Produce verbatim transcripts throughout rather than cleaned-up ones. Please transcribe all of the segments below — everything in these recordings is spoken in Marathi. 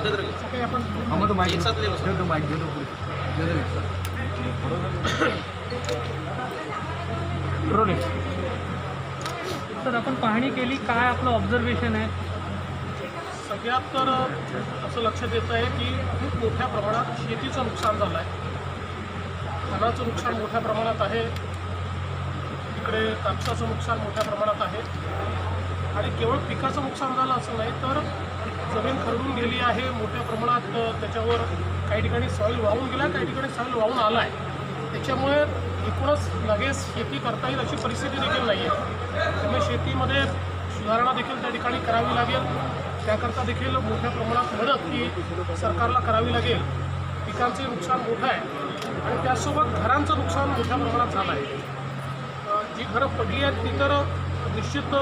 सकाळी आपण हम तो माइक दे दो माइक दे दो दे दो रोलिंग सर आपण पाहणी केली, काय आपलं ऑब्झर्वेशन आहे? सगळ्यात तर असं लक्षात येतं आहे की खूप मोठ्या प्रमाणात शेतीचं नुकसान झालं आहे. धानाचं नुकसान मोठ्या प्रमाणात आहे, इकडे कापसाचं नुकसान मोठ्या प्रमाणात आहे. आणि केवळ पिकाचं नुकसान झालं असं नाही, तर जमीन खरडून गेली आहे मोठ्या प्रमाणात. त्याच्यावर काही ठिकाणी सॉईल वाहून गेला, काही ठिकाणी सॉईल वाहून आला आहे. त्याच्यामुळे एकूणच लगेच शेती करता येईल अशी परिस्थिती देखील नाही आहे. त्यामुळे शेतीमध्ये सुधारणा देखील त्या ठिकाणी करावी लागेल. त्याकरता देखील मोठ्या प्रमाणात मदत ही सरकारला करावी लागेल. पिकांचे नुकसान मोठं आहे आणि त्यासोबत घरांचं नुकसान मोठ्या प्रमाणात झालं आहे. जी घरं पडली आहेत ती तर निश्चित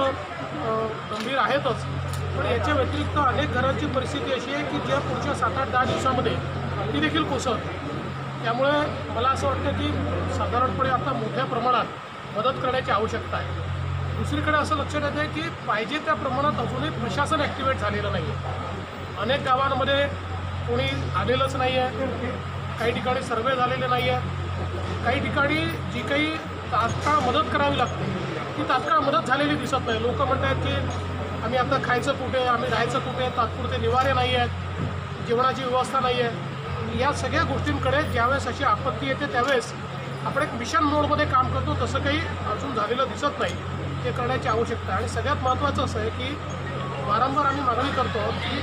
गंभीर आहेतच, पण याच्या व्यतिरिक्त अनेक घरांची परिस्थिती अशी आहे की ज्या पुढच्या सात आठ दहा दिवसामध्ये ती देखील कोसळते. त्यामुळे मला असं वाटतं की साधारणपणे आता मोठ्या प्रमाणात मदत करण्याची आवश्यकता आहे. दुसरीकडे असं लक्षात येतं आहे की पाहिजे त्या प्रमाणात अजूनही प्रशासन ॲक्टिवेट झालेलं नाही आहे. अनेक गावांमध्ये कोणी आलेलंच नाही आहे, काही ठिकाणी सर्वे झालेले नाही आहे, काही ठिकाणी जी काही तात्काळ मदत करावी लागते ती तात्काळ मदत झालेली दिसत नाही. लोक म्हणत आहेत की आम्ही आता खायचं कुठे, आम्ही राहायचं कुठे, तात्पुरते निवारे नाही आहेत, जेवणाची व्यवस्था नाही आहे. या सगळ्या गोष्टींकडे ज्यावेळेस अशी आपत्ती येते त्यावेळेस आपण एक मिशन मोडमध्ये काम करतो, तसं काही अजून झालेलं दिसत नाही. ते करण्याची आवश्यकता आहे. आणि सगळ्यात महत्त्वाचं असं आहे की वारंवार आम्ही मागणी करतो की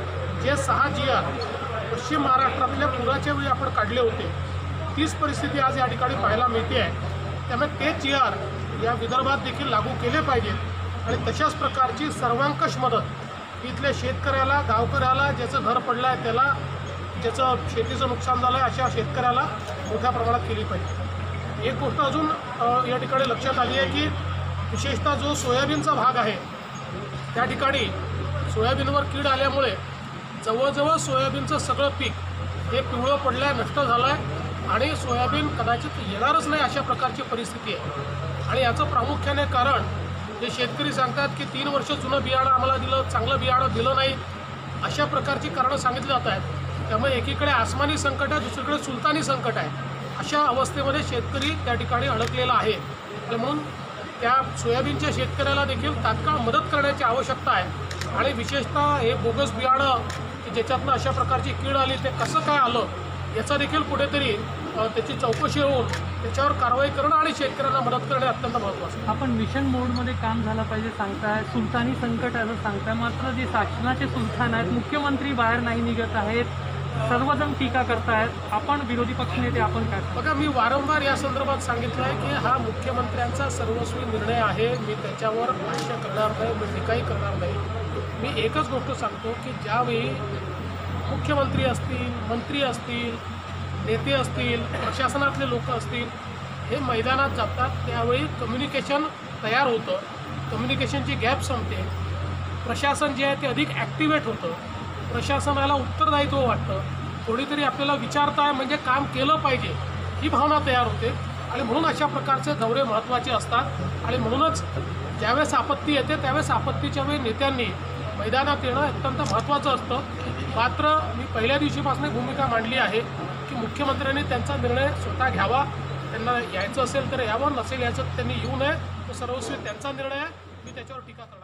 जे सहा जी आर पश्चिम महाराष्ट्रातल्या पुराच्या वेळी आपण काढले होते, तीच परिस्थिती आज या ठिकाणी पाहायला मिळते आहे. त्यामुळे तेच जी आर या विदर्भात देखील लागू केले पाहिजेत आणि तशाच प्रकारची सर्वांकष मदत इथल्या शेतकऱ्याला, गावकऱ्याला, ज्याचं घर पडलं आहे त्याला, ज्याचं शेतीचं नुकसान झालं आहे अशा शेतकऱ्याला मोठ्या प्रमाणात केली पाहिजे. एक गोष्ट अजून या ठिकाणी लक्षात आली आहे की विशेषतः जो सोयाबीनचा भाग आहे त्या ठिकाणी सोयाबीनवर कीड आल्यामुळे जवळजवळ सोयाबीनचं सगळं पीक हे पिवळं पडलं आहे, नष्ट झालं आहे आणि सोयाबीन कदाचित येणारच नाही अशा प्रकारची परिस्थिती आहे. आणि याचं प्रामुख्याने कारण जे शेतकरी सांगतात की तीन वर्ष जुनं बियाणं आम्हाला दिलं, चांगलं बियाणं दिलं नाही, अशा प्रकारची कारणं सांगितली जात आहेत. त्यामुळे एकीकडे आसमानी संकट आहे, दुसरीकडे सुलतानी संकट आहे. अशा अवस्थेमध्ये शेतकरी त्या ठिकाणी अडकलेला आहे. म्हणून त्या सोयाबीनच्या शेतकऱ्याला देखील तात्काळ मदत करण्याची आवश्यकता आहे. आणि विशेषतः हे बोगस बियाणं की ज्याच्यातनं अशा प्रकारची कीड आली ते कसं काय आलं याचा देखील कुठेतरी त्याची चौकशी होऊन त्याच्यावर कारवाई करणं आणि शेतकऱ्यांना मदत करणे अत्यंत महत्त्वाचं आहे. आपण मिशन मोडमध्ये काम झालं पाहिजे सांगताय, सुलतानी संकट असं सांगताय, मात्र जे शासनाचे सुलतान आहेत, मुख्यमंत्री बाहेर नाही निघत आहेत, सर्वजण टीका करतायत. आपण विरोधी पक्षनेते आपण काय? बघा, मी वारंवार या संदर्भात सांगितलं आहे की हा मुख्यमंत्र्यांचा सर्वस्वी निर्णय आहे. मी त्याच्यावर भाष्य करणार नाही, मी टीकाही करणार नाही. मी एकच गोष्ट सांगतो की ज्यावेळी मुख्यमंत्री असतील, मंत्री असतील, नेते असतील, प्रशासनातले लोक असतील, हे मैदानात जातात त्यावेळी कम्युनिकेशन तयार होतं, कम्युनिकेशनची गॅप संपते, प्रशासन जे आहे ते अधिक ॲक्टिवेट होतं, प्रशासनाला उत्तरदायित्व वाटतं, कोणीतरी आपल्याला विचारताय म्हणजे काम केलं पाहिजे ही भावना तयार होते. आणि म्हणून अशा प्रकारचे दौरे महत्त्वाचे असतात. आणि म्हणूनच ज्यावेळेस आपत्ती येते त्यावेळेस आपत्तीच्या वेळी नेत्यांनी मैदानात येणं अत्यंत महत्त्वाचं असतं. मात्र मी पहिल्या दिवशीपासून भूमिका मांडली आहे की मुख्यमंत्र्यांनी त्यांचा निर्णय स्वतः घ्यावा. त्यांना यायचं असेल तर यावं, नसेल यायचं त्यांनी येऊ नये. तो सर्वस्वी त्यांचा निर्णय आहे. मी त्याच्यावर टीका करणार.